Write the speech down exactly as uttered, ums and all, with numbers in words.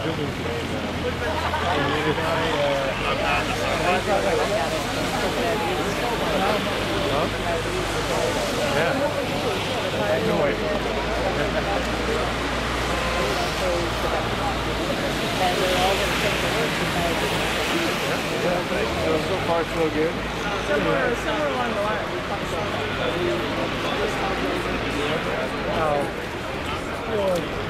So far, so good. Somewhere, somewhere along the line, we talked about. Oh.